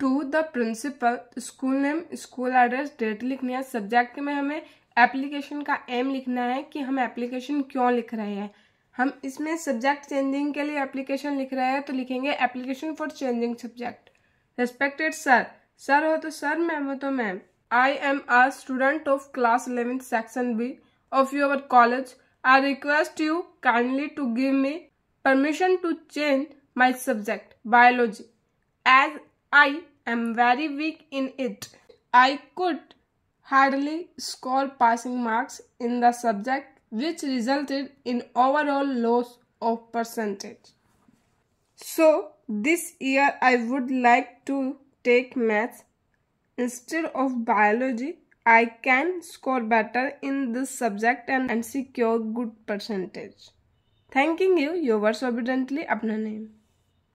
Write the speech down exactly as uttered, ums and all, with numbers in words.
To the principal, school name, school address, date लिखनी है। Subject में हमें एप्लीकेशन का एम लिखना है कि हम एप्लीकेशन क्यों लिख रहे हैं। हम इसमें सब्जेक्ट चेंजिंग के लिए एप्लीकेशन लिख रहे हैं तो लिखेंगे application for changing subject. Respected sir, sir हो तो सर, मैम हो तो ma'am. I am a student of class eleventh section B of your college. I request you kindly to give me permission to change my subject biology as I am very weak in it. I could hardly score passing marks in the subject, which resulted in overall loss of percentage. So this year I would like to take maths instead of biology. I can score better in this subject and, and secure good percentage. Thanking you, yours obediently, अपना name.